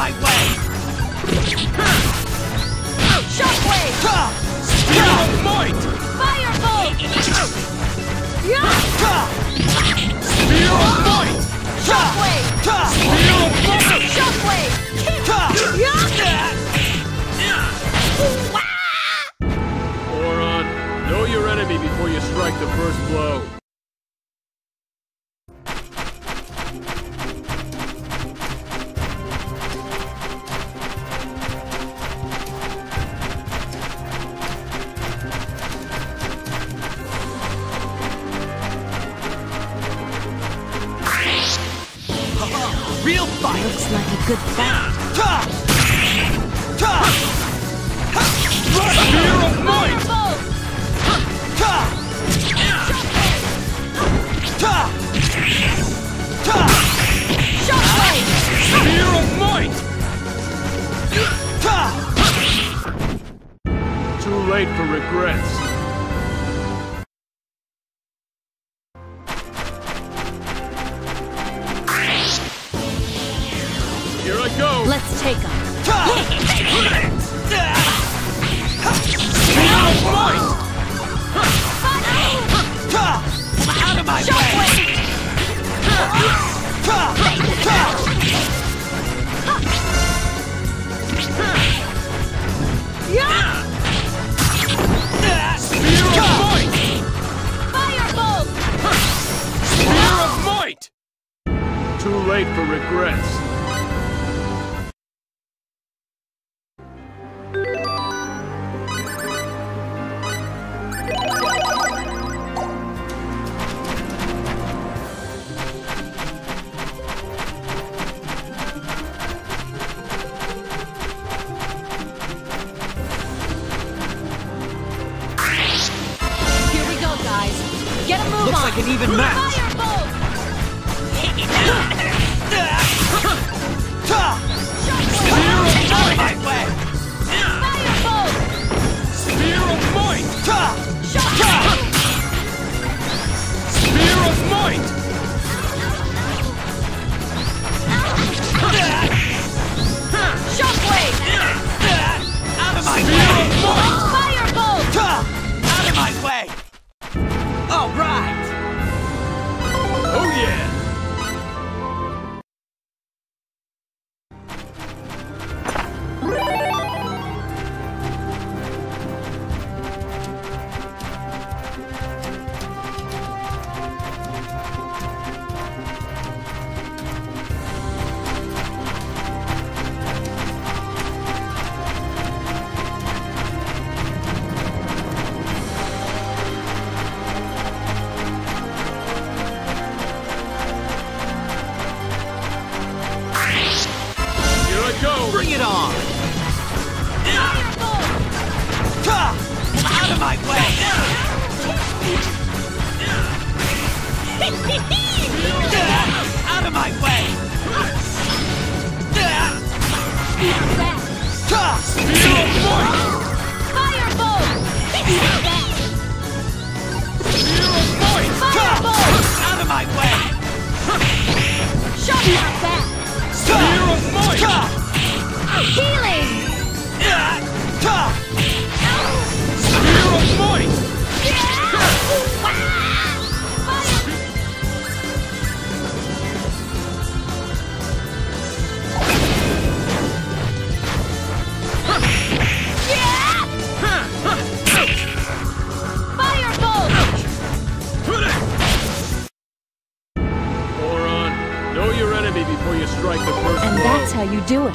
my way! Shockwave! Spear of might! Firebolt! Spear of might! Shockwave! Spear of might! Shockwave! Boron, know your enemy before you strike the first blow. Real fight! Looks like a good fight. Spear of might! Firebolt! Shockwave! Spear of might! Too late for regrets. Here I go! Let's take him. Spear of might! Out of my way! Spear of might! Firebolt! Spear of might! Too late for regrets. Here we go, guys. Get a move Looks on. like an even match. Firebolt! Spear of might! Firebolt! Spear of might! Shockwave! Spear of might! Shockwave! Out of my Spear way! of might! Firebolt! Out of my way! All right! Oh yeah! Here I go! Bring it on! Firebolt! Out of my way! Out of my way! Spear back! Spear of might! Firebolt! Spear back! Spear of might! Firebolt! Out of my way! Spear back! Spear of might! Healing! Spear of might! Firebolt! Boron, know your enemy before you strike the first And blow. that's how you do it.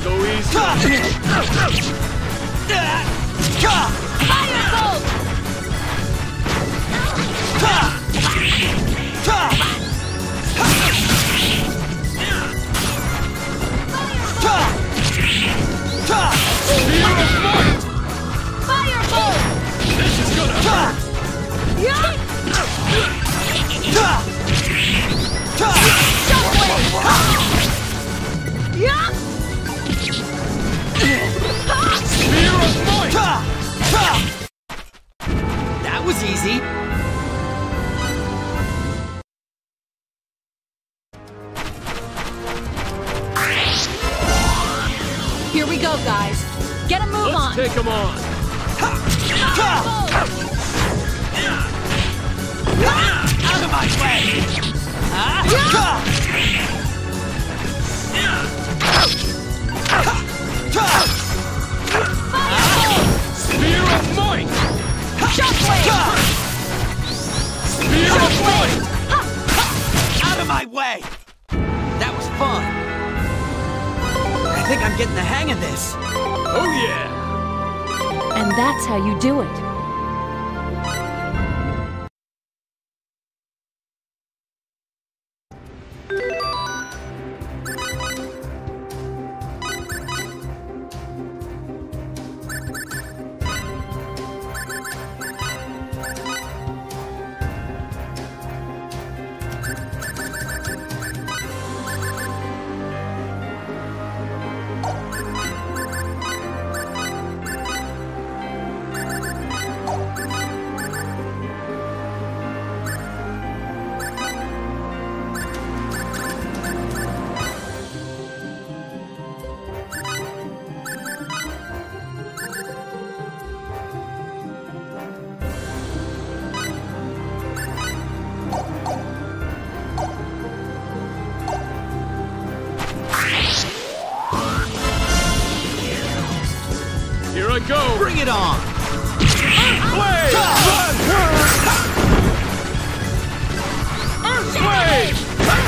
Go easy. Firebolt! Spear of might! Firebolt! This is gonna hurt! Spear of might! That was easy. Here we go, guys. Get a move Let's on. take him on! Firebolt! Out of my way. Spear of might! Shockwave! Spear of might! Out of my way. That was fun. I think I'm getting the hang of this. Oh yeah! And that's how you do it. Here I go! Bring it on. Earthquake! Earthquake!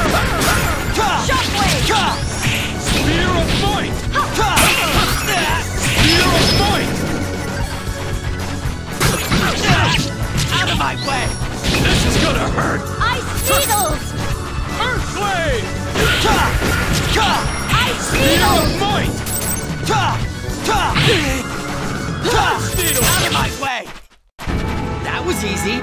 Shockwave! Spear of might! Spear of might! Out of my way. This is gonna hurt! Ice needles! Earthquake! Ice Spear of needles! might! Needle! Out of my way. That was easy.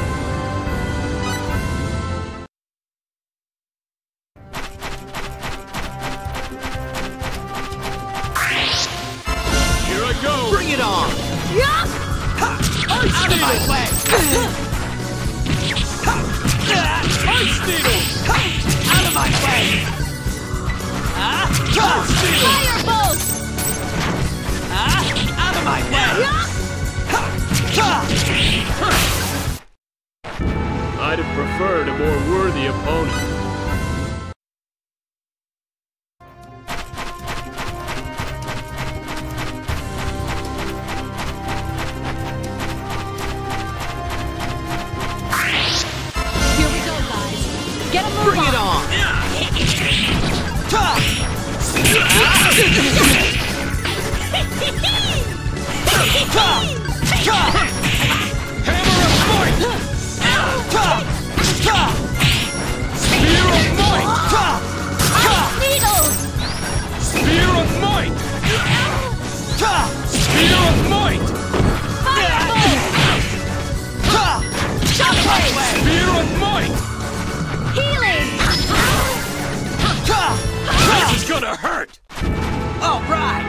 Here I go! Bring it on. Ice Out of my needle! way. Ice needle! Out of my way. Ice needle! Firebolt! Out of my way. I'd have preferred a more worthy opponent. Here we go, guys. Get a move Bring it on. Hammer of might! Spear of might! Ice needles! Spear of might! Spear of might! Firebolt! Shockwave! Spear of might! Healing! This is gonna hurt! All right.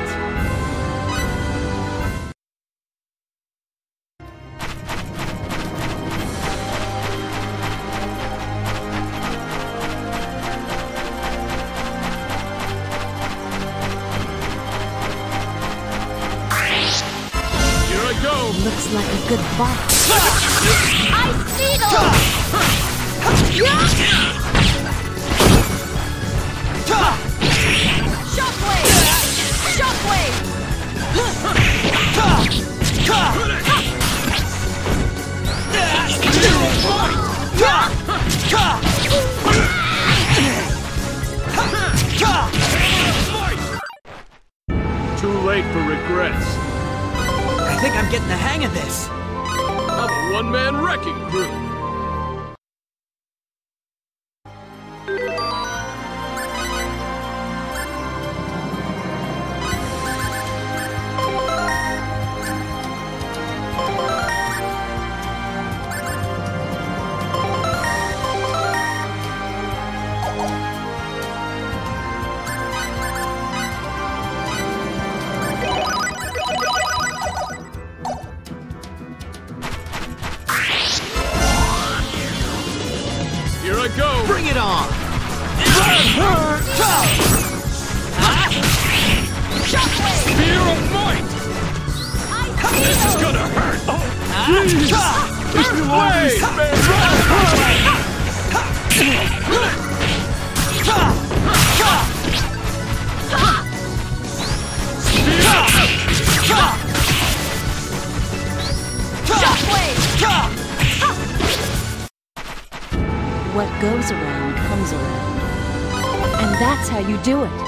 Here I go! Looks like a good fight. Ice needles! Shockwave! Shockwave! Spear of might! late for regrets. I think I'm getting the hang of this. I'm a one-man wrecking crew. Here I go! Bring it on! Spear of might! This is gonna hurt! Oh, jeez! Wait, man! What goes around comes around. And that's how you do it.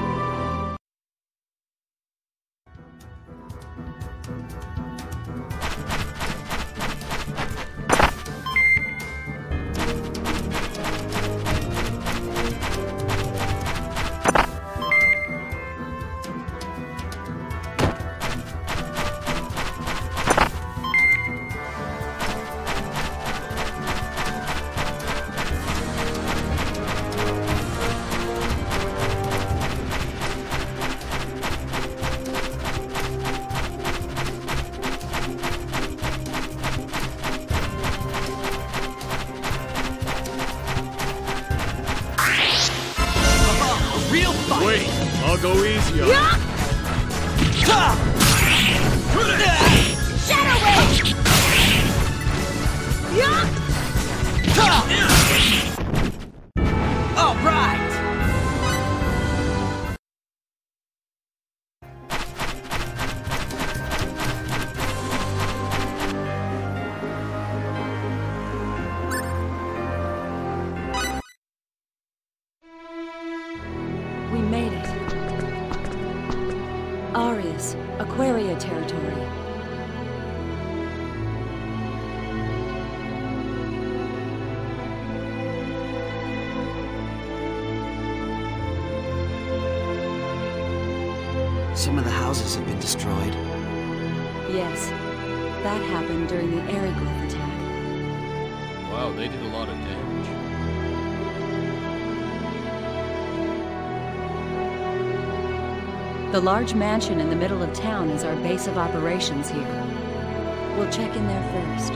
Real fight! Wait, I'll go easy on you. Shadow Wave! All right! We made it. Arius, Aquaria territory. Some of the houses have been destroyed. Yes, that happened during the Aryglyph attack. Wow, they did a lot of damage. The large mansion in the middle of town is our base of operations here. We'll check in there first.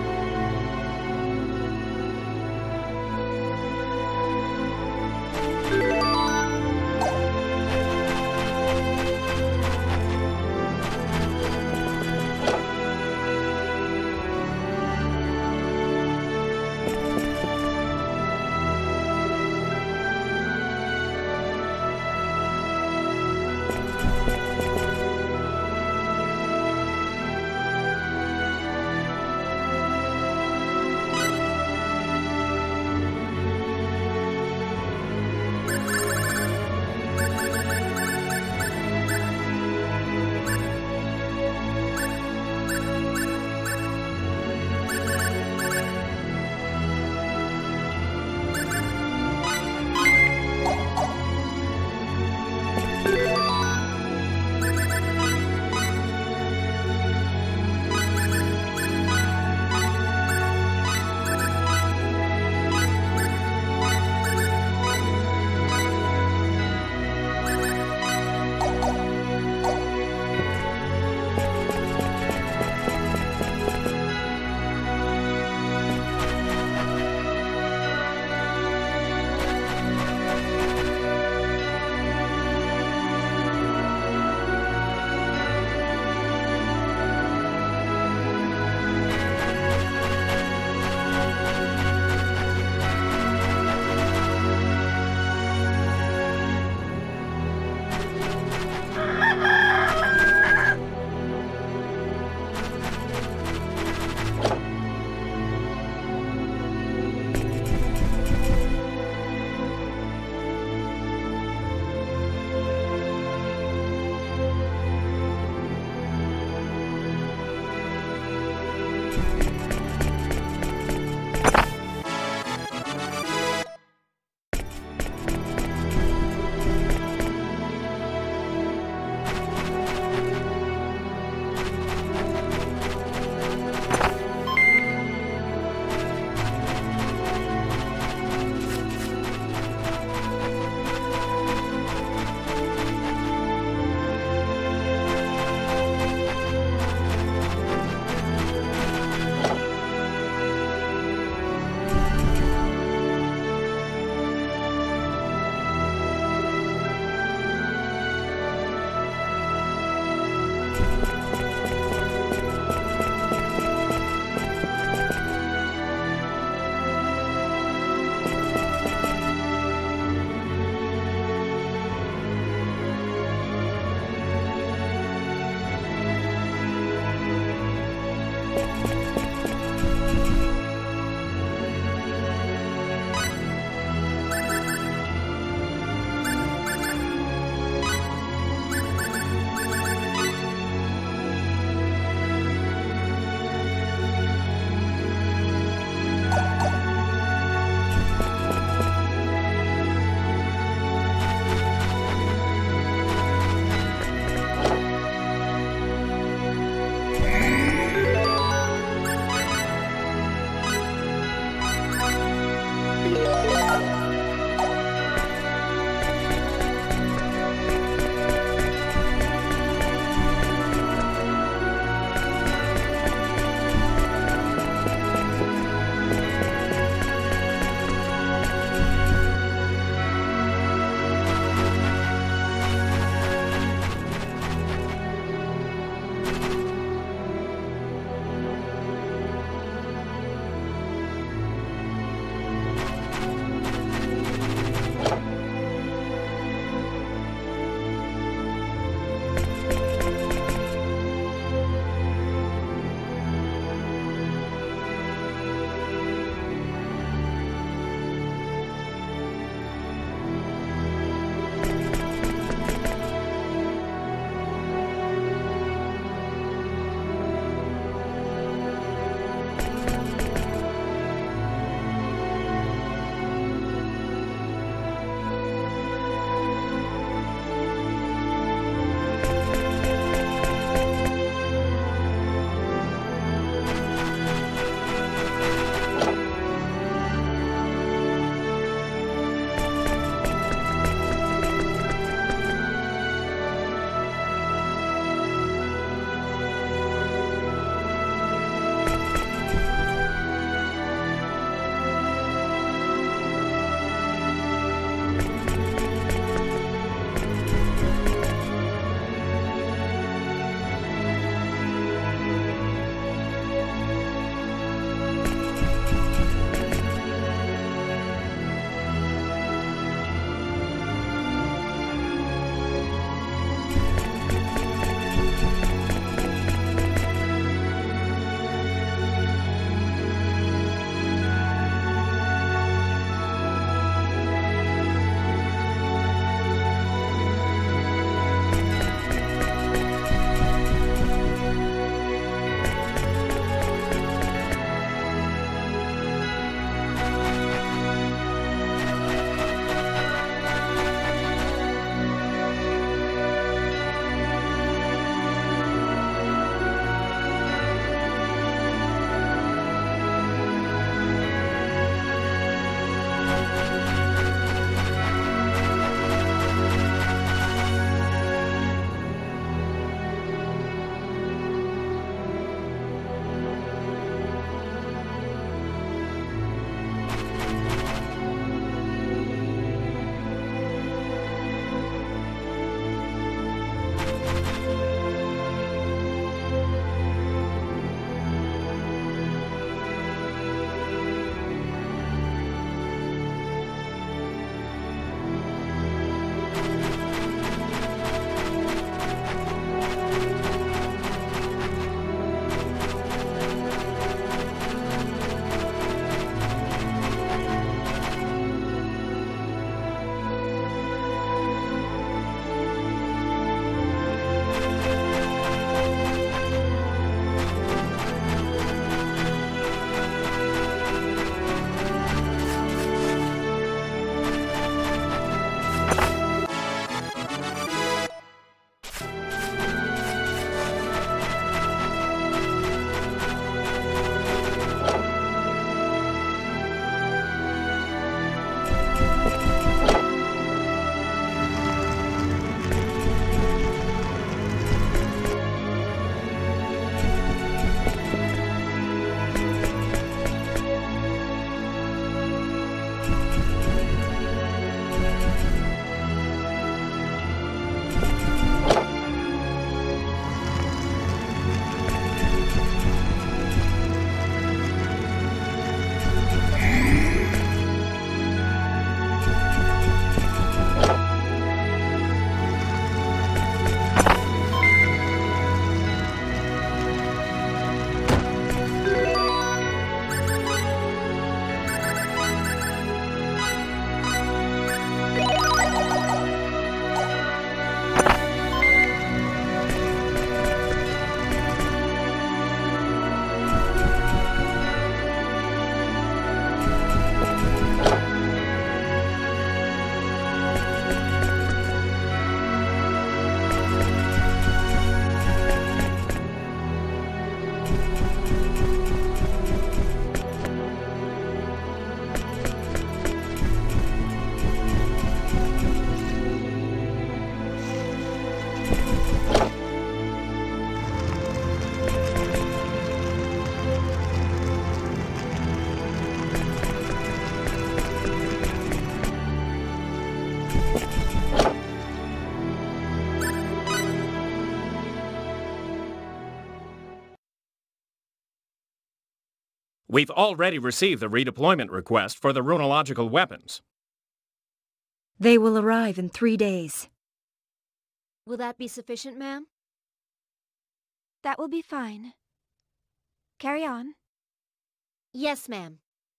We've already received the redeployment request for the runological weapons. They will arrive in 3 days. Will that be sufficient, ma'am? That will be fine. Carry on. Yes, ma'am.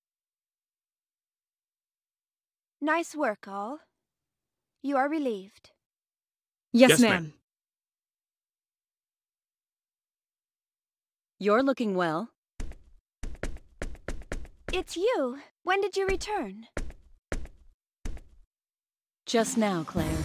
Nice work, all. You are relieved. Yes, ma'am. You're looking well. It's you. When did you return? Just now, Claire.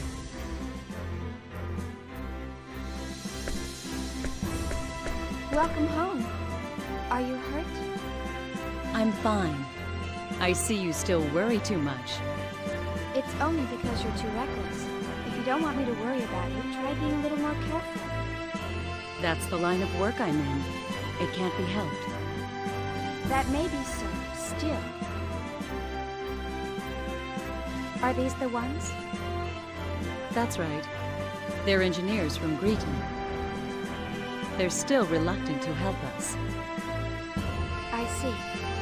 Welcome home. Are you hurt? I'm fine. I see you still worry too much. It's only because you're too reckless. If you don't want me to worry about you, try being a little more careful. That's the line of work I'm in. It can't be helped. That may be so. Still. Are these the ones? That's right. They're engineers from Greeton. They're still reluctant to help us. I see.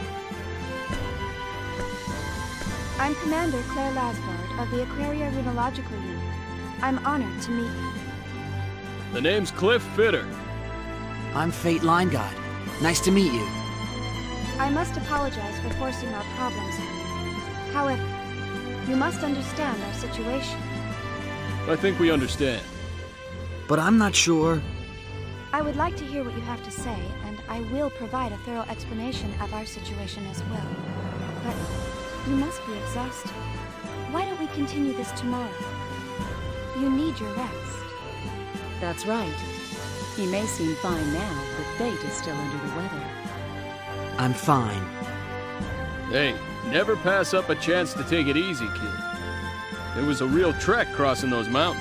I'm Commander Claire Lasbard of the Aquaria Runological Unit. I'm honored to meet you. The name's Cliff Fitter. I'm Fate Line God. Nice to meet you. I must apologize for forcing our problems on you. However, you must understand our situation. I think we understand. But I'm not sure. I would like to hear what you have to say, and I will provide a thorough explanation of our situation as well. But you must be exhausted. Why don't we continue this tomorrow? You need your rest. That's right. He may seem fine now, but Fate is still under the weather. I'm fine. Hey, never pass up a chance to take it easy, kid. It was a real trek crossing those mountains.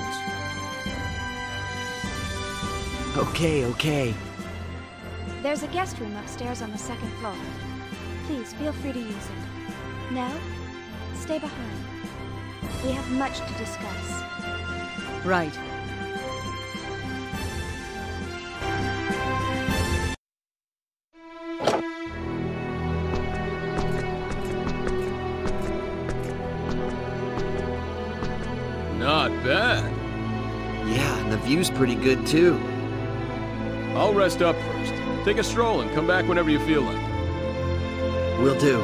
Okay. There's a guest room upstairs on the 2nd floor. Please feel free to use it. Now, stay behind. We have much to discuss. Right. Not bad. Yeah, and the view's pretty good too. I'll rest up first. Take a stroll and come back whenever you feel like. Will do.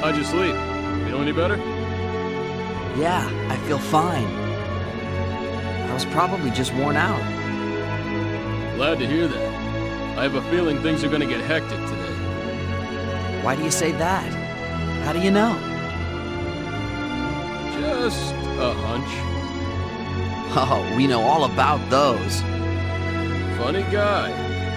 How'd you sleep? Feel any better? Yeah, I feel fine. I was probably just worn out. Glad to hear that. I have a feeling things are gonna get hectic today. Why do you say that? How do you know? Just a hunch. Oh, we know all about those. Funny guy.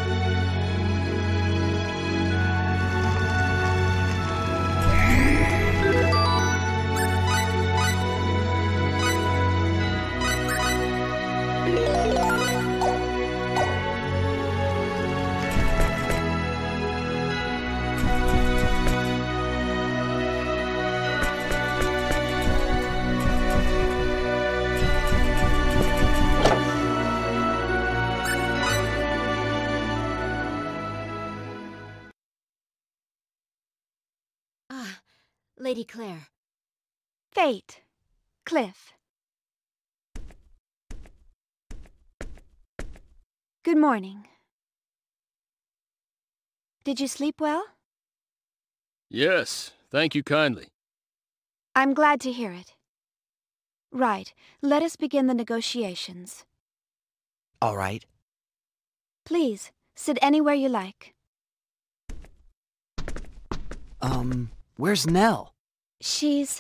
Lady Claire. Fate. Cliff. Good morning. Did you sleep well? Yes, thank you kindly. I'm glad to hear it. Right, let us begin the negotiations. All right. Please, sit anywhere you like. Where's Nell? She's...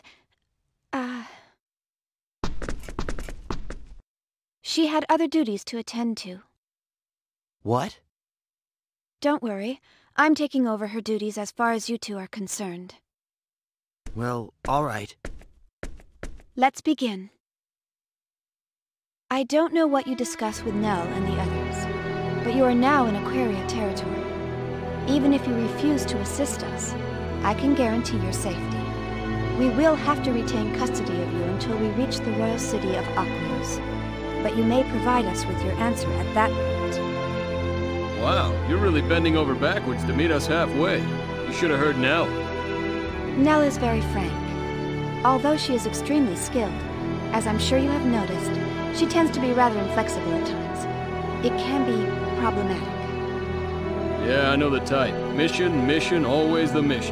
She had other duties to attend to. What? Don't worry, I'm taking over her duties as far as you two are concerned. Well, all right. Let's begin. I don't know what you discuss with Nell and the others, but you are now in Aquaria territory. Even if you refuse to assist us, I can guarantee your safety. We will have to retain custody of you until we reach the royal city of Aqueous, but you may provide us with your answer at that point. Wow, you're really bending over backwards to meet us halfway. You should have heard Nell. Nell is very frank. Although she is extremely skilled, as I'm sure you have noticed, she tends to be rather inflexible at times. It can be problematic. Yeah, I know the type. Mission, always the mission.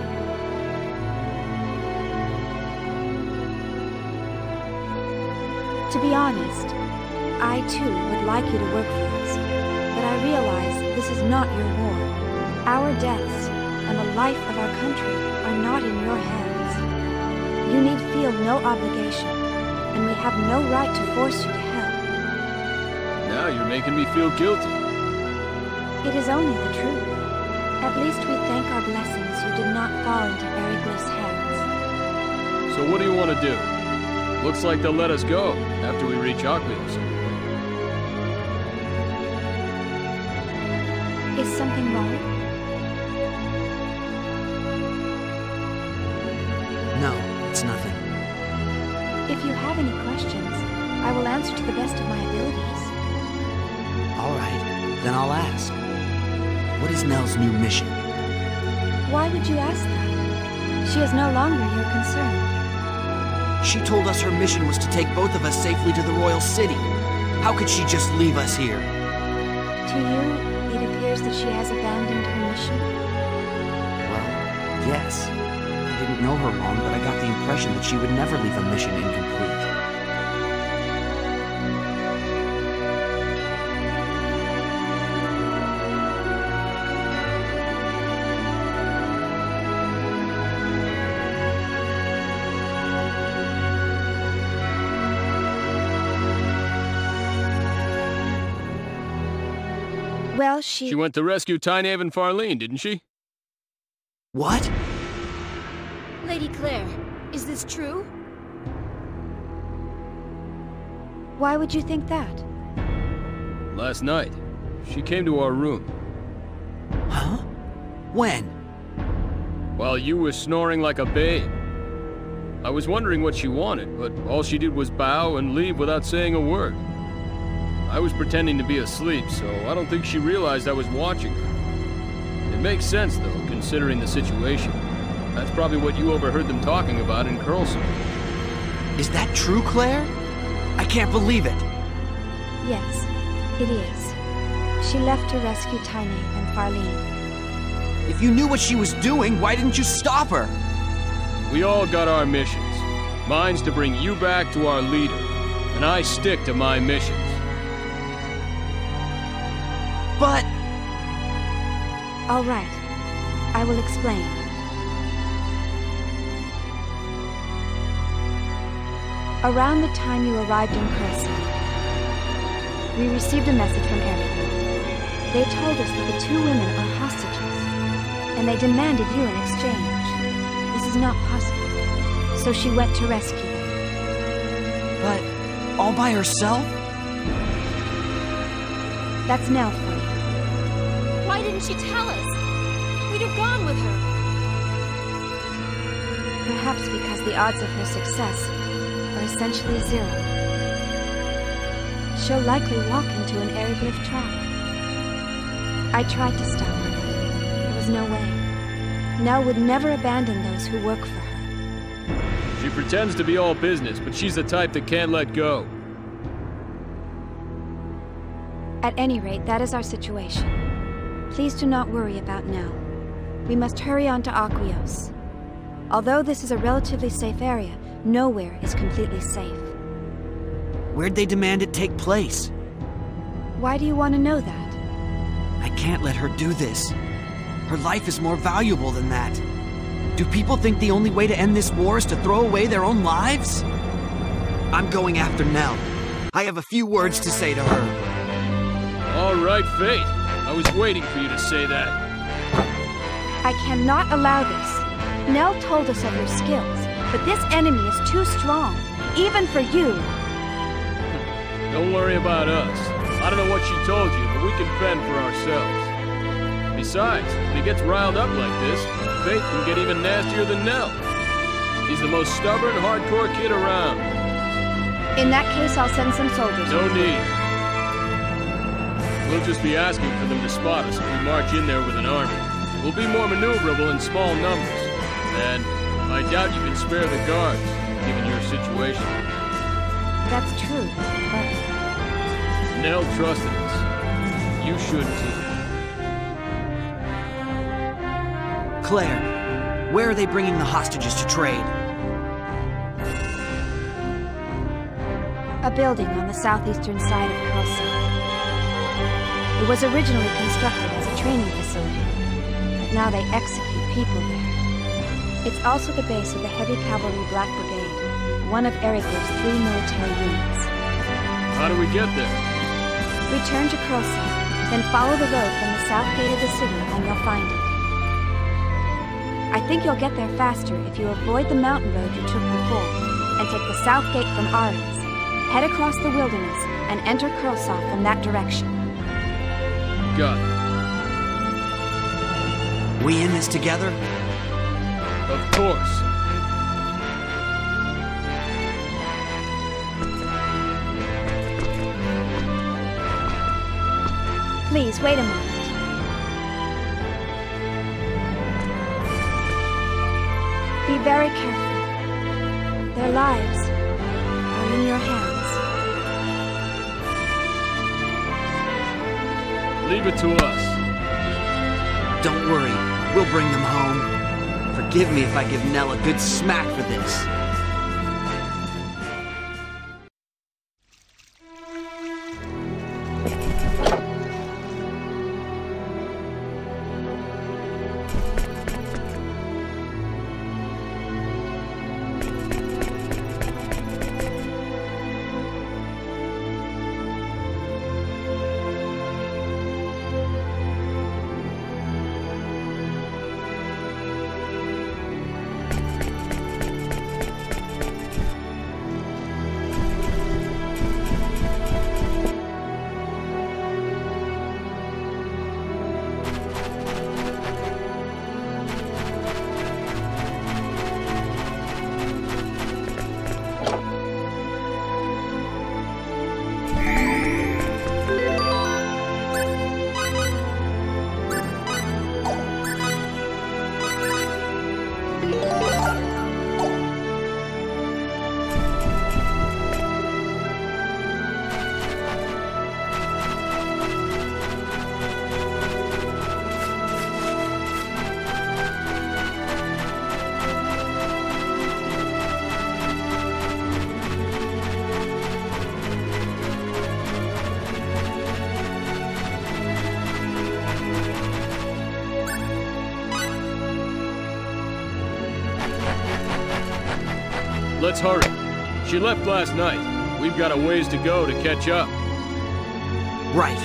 To be honest, I too would like you to work for us, but I realize this is not your war. Our deaths and the life of our country are not in your hands. You need feel no obligation, and we have no right to force you to help. Now you're making me feel guilty. It is only the truth. At least we thank our blessings you did not fall into Eriglyph's hands. So what do you want to do? Looks like they'll let us go after we reach Aqueous. Is something wrong? No, it's nothing. If you have any questions, I will answer to the best of my abilities. All right, then I'll ask. What is Nell's new mission? Why would you ask that? She is no longer your concern. She told us her mission was to take both of us safely to the royal city. How could she just leave us here? To you, it appears that she has abandoned her mission? Well, yes. I didn't know her long, but I got the impression that she would never leave a mission incomplete. Well, She went to rescue Tynaeve and Farlene, didn't she? What? Lady Claire, is this true? Why would you think that? Last night, she came to our room. Huh? When? While you were snoring like a babe. I was wondering what she wanted, but all she did was bow and leave without saying a word. I was pretending to be asleep, so I don't think she realized I was watching her. It makes sense, though, considering the situation. That's probably what you overheard them talking about in Curlsome. Is that true, Claire? I can't believe it. Yes, it is. She left to rescue Tynaeve and Farlene. If you knew what she was doing, why didn't you stop her? We all got our missions. Mine's to bring you back to our leader, and I stick to my missions. But... All right. I will explain. Around the time you arrived in Coruscant, we received a message from Eric. They told us that the 2 women are hostages, and they demanded you in exchange. This is not possible, so she went to rescue them. But... all by herself? That's Nell for you. Why didn't she tell us? We'd have gone with her. Perhaps because the odds of her success are essentially 0. She'll likely walk into an Aeroglyph trap. I tried to stop her, but there was no way. Nell would never abandon those who work for her. She pretends to be all business, but she's the type that can't let go. At any rate, that is our situation. Please do not worry about Nell. We must hurry on to Aquios. Although this is a relatively safe area, nowhere is completely safe. Where'd they demand it take place? Why do you want to know that? I can't let her do this. Her life is more valuable than that. Do people think the only way to end this war is to throw away their own lives? I'm going after Nell. I have a few words to say to her. All right, Fate. I was waiting for you to say that. I cannot allow this. Nell told us of your skills, but this enemy is too strong, even for you. Don't worry about us. I don't know what she told you, but we can fend for ourselves. Besides, when he gets riled up like this, Fate can get even nastier than Nell. He's the most stubborn, hardcore kid around. In that case, I'll send some soldiers. No need. We'll just be asking for them to spot us if we march in there with an army. We'll be more maneuverable in small numbers. And I doubt you can spare the guards, given your situation. That's true, but... Nell trusted us. You should too. Claire, where are they bringing the hostages to trade? A building on the southeastern side of Coruscant. It was originally constructed as a training facility, but now they execute people there. It's also the base of the Heavy Cavalry Black Brigade, one of Aeroglyph's 3 military units. How do we get there? Return to Coruscant, then follow the road from the south gate of the city and you'll find it. I think you'll get there faster if you avoid the mountain road you took before, and take the south gate from Ares, head across the wilderness, and enter Kurosov from that direction. Got it. We in this together? Of course. Please, wait a moment. Be very careful. Their lives are in your hands. Leave it to us. Don't worry, we'll bring them home. Forgive me if I give Nell a good smack for this. let's hurry. She left last night. We've got a ways to go to catch up. Right.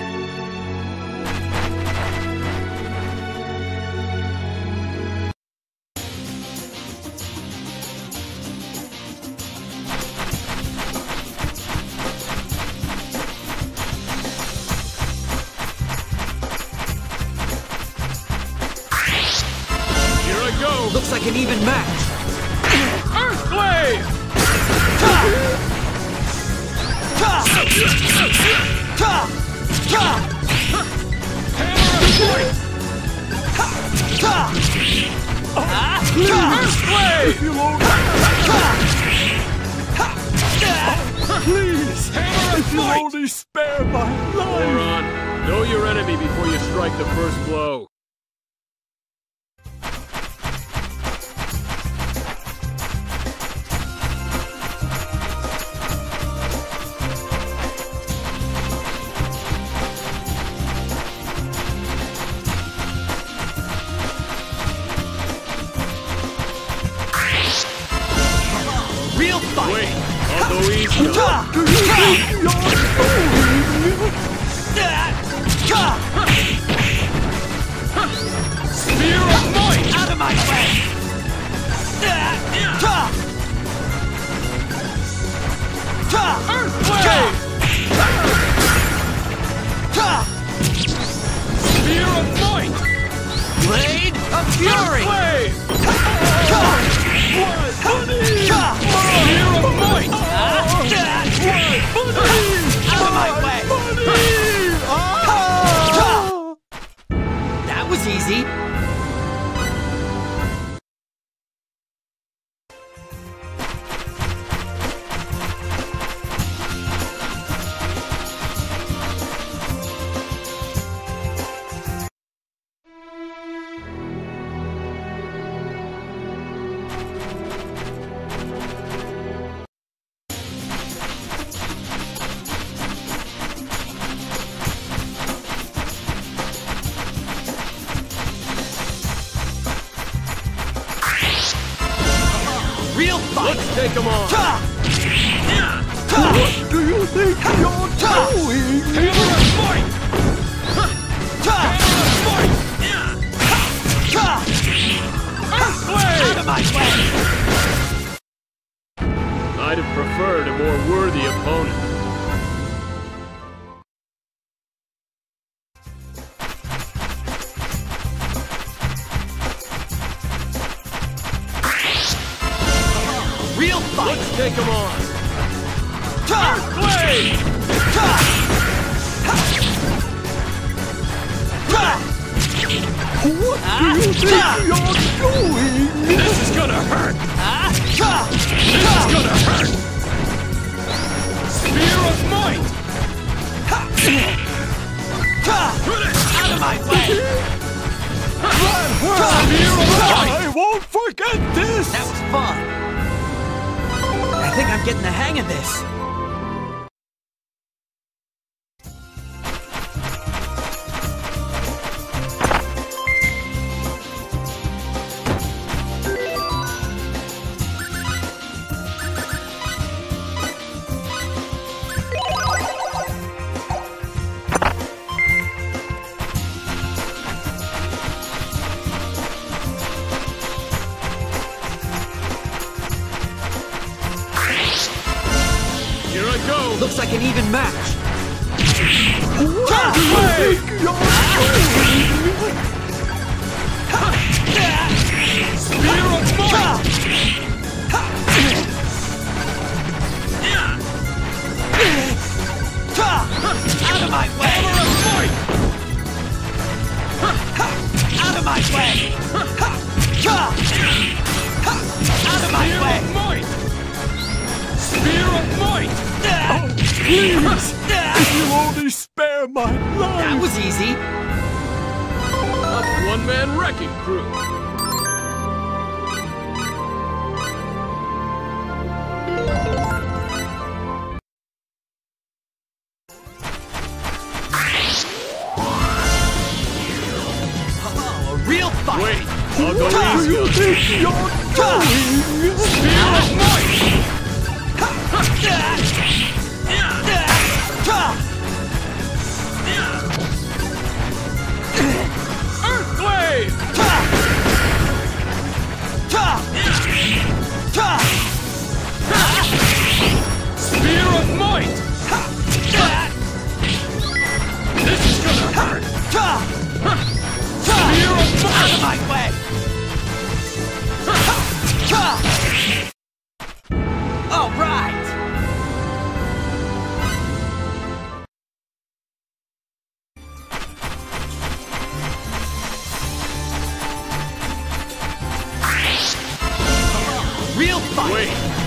Here I go! Looks like an even match. Earthblade! Earthblade! Please! If you only spare my life! Moron, know your enemy before you strike the first blow. Real fight! Wait, I'll go easy. Spear of might! Out of my way! Earthblade! Spear of might! Blade of Fury! Earthblade! Spear of might! Out of my way! That was easy. Real fight! Let's take him on! What do you think you're doing? Hammer of might! Hammer of might! Earthblade! Out of my way! I'd have preferred a more worthy opponent. Real fight! Let's take him on! Earthblade! What do you think you're doing? This is gonna hurt! This is gonna hurt! Spear of might! Out of my way! Spear of might! I won't forget this! That was fun. I think I'm getting the hang of this. Here I go! Looks like an even match. What do you think you're doing? Spear of might! Out of my way! Hammer of might! Out of my way! Out of my Spear way! of might! Spear of might! Please! If you only spare my life! That was easy. A one-man wrecking crew. A real fight. Wait, I'll go What do easy you on think you're doing? Spear of might!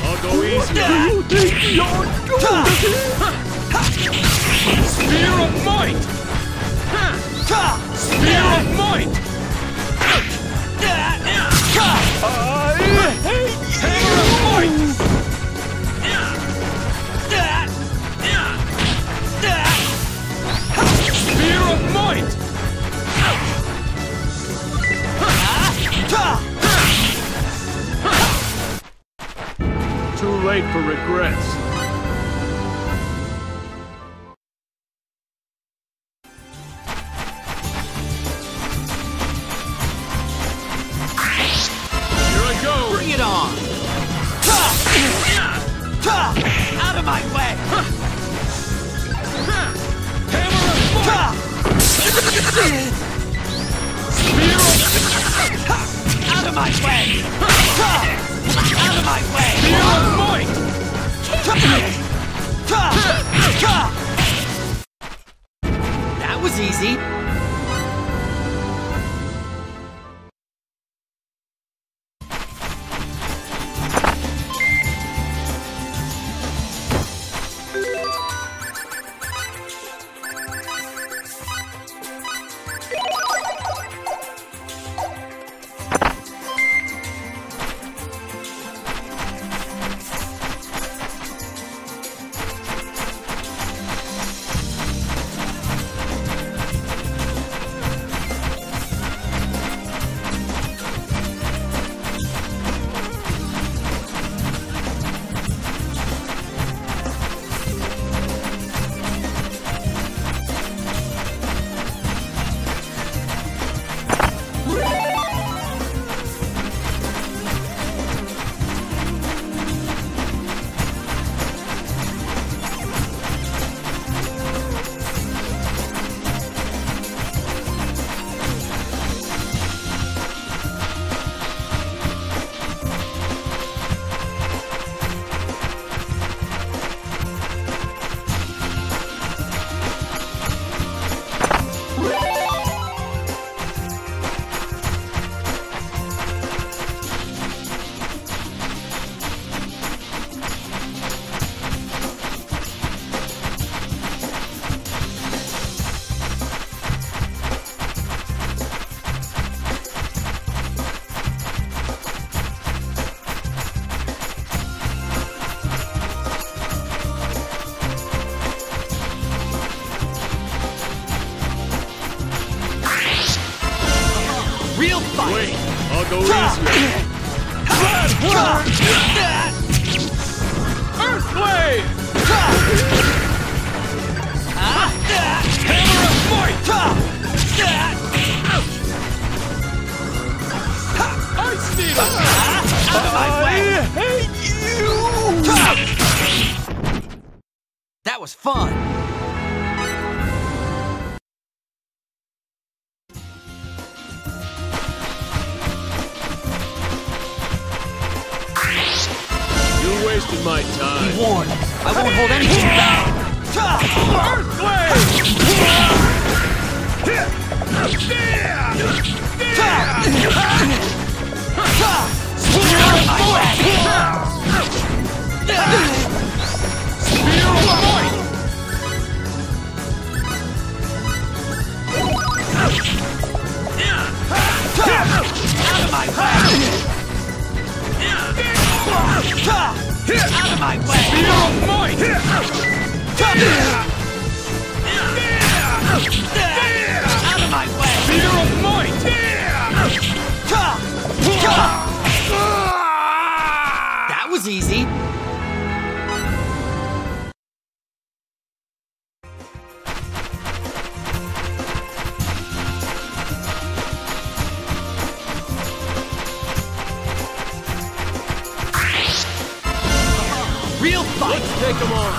I'll go easy. Spear of might! Spear of might! Hammer of might! Spear of might! Too late for regrets. Here I go! Bring it on! Out of my way! Hammer of might! Spear of... Out of my way! Out of my way! Spear of might! That was easy. Real fight! Wait, I'll go easier. Earthblade! Hammer of might! Ice Needle! Out of my way! I hate you! That was fun! You wasted my time. Be warned, I won't hold anything back! Out of my way! Spear of might! Out of my way! Spear of might! That was easy! Real fight! Let's take them on!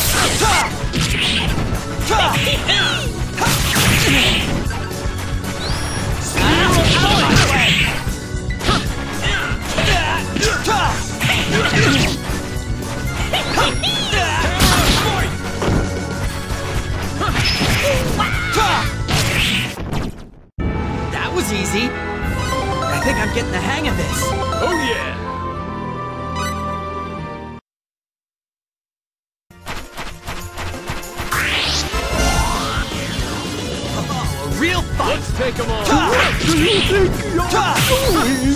That was easy! I think I'm getting the hang of this! Oh yeah! real fight! Let's take them on! What do you think you're doing?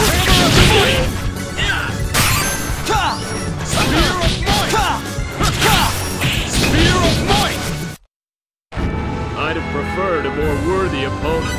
Spear of might! Spear of might! I'd have preferred a more worthy opponent.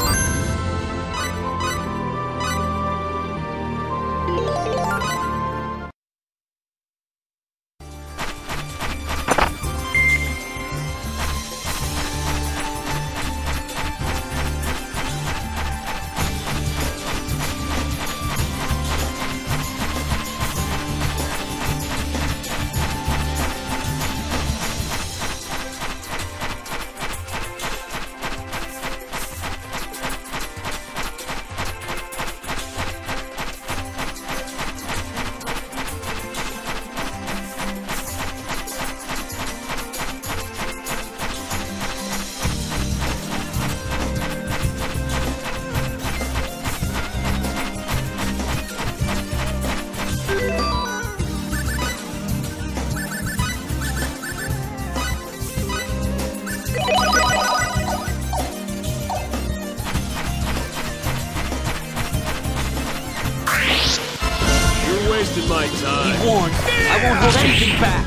Wasted my time. Be warned, I won't hold anything back.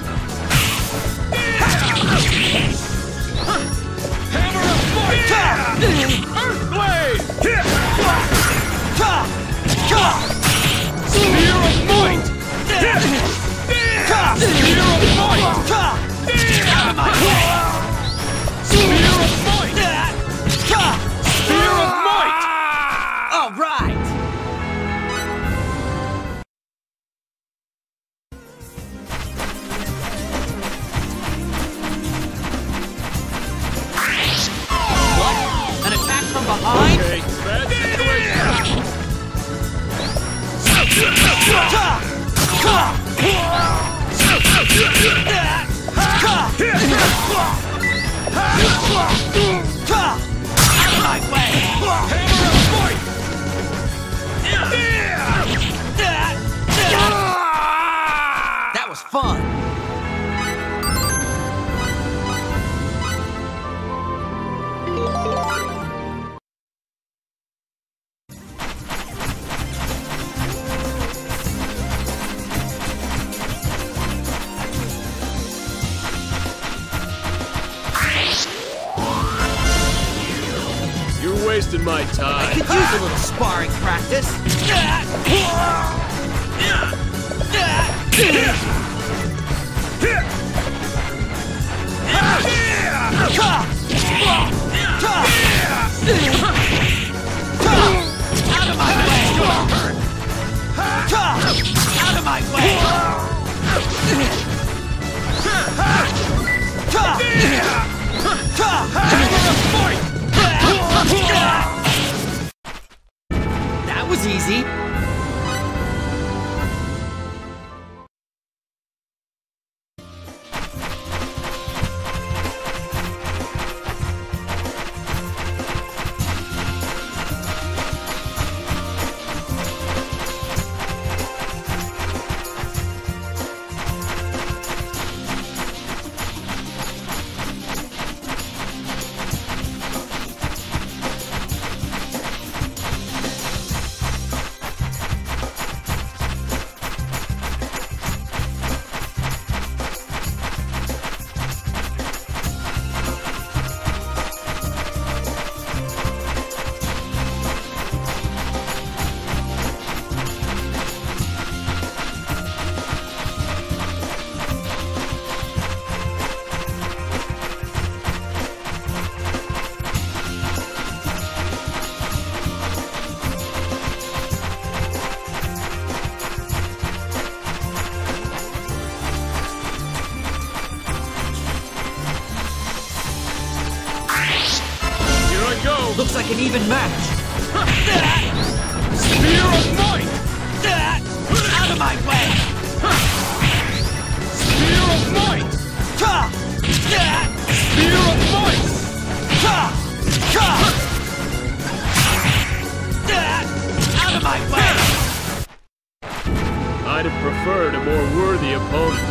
Hammer of might! Earthblade! Spear of might! Spear of might! Out of my way! Spear of might! Spear of might! All right. Behind? Okay, bad situation. Out of my way! Hammer of might! That was fun! You're wasting my time. I could use a little sparring practice. Out of my way! Out of my way! That was easy. Looks like an even match. Spear of might! Out of my way! Spear of might! Spear of might! Out of my way! I'd have preferred a more worthy opponent.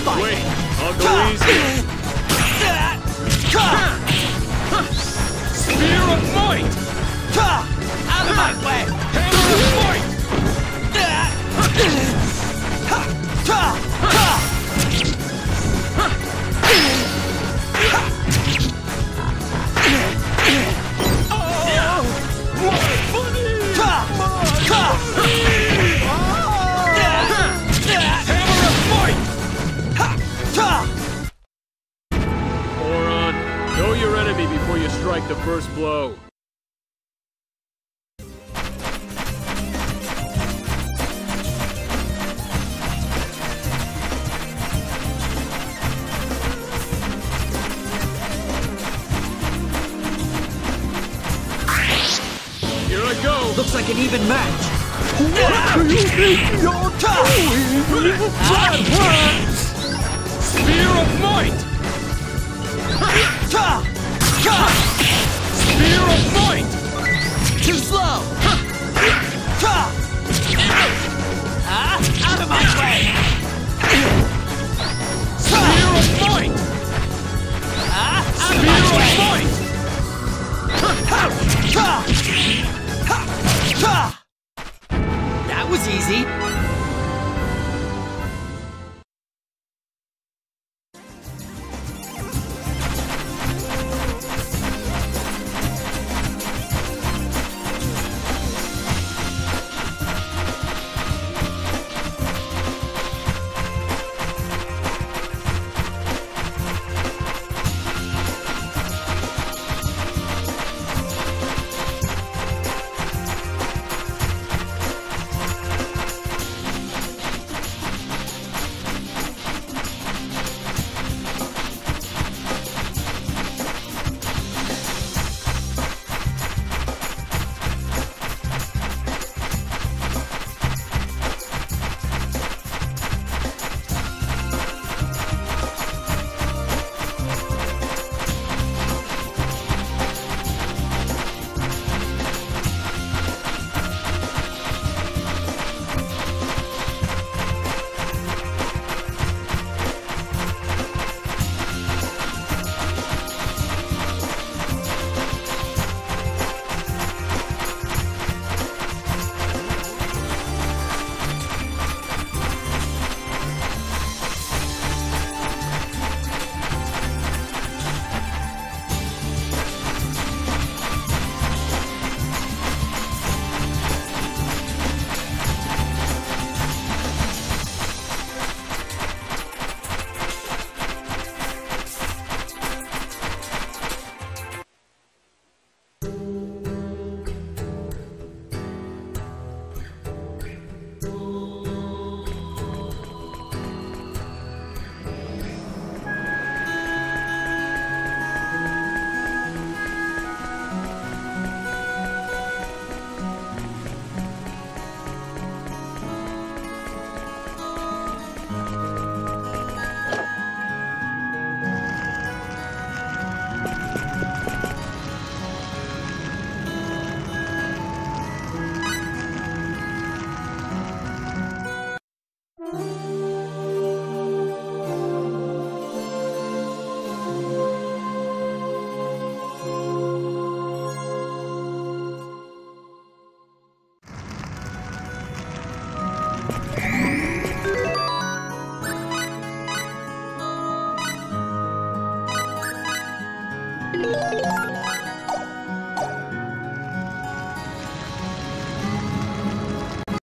fight! Wait, I'll go easy. Spear of might! Out of my way! Hammer of might! Oron, know your enemy before you strike the first blow. Here I go! Looks like an even match! What do you think you're doing, little flatheads? Spear of might! Spear of might! Too slow! Out of my way! Spear of might! Spear of might! That was easy!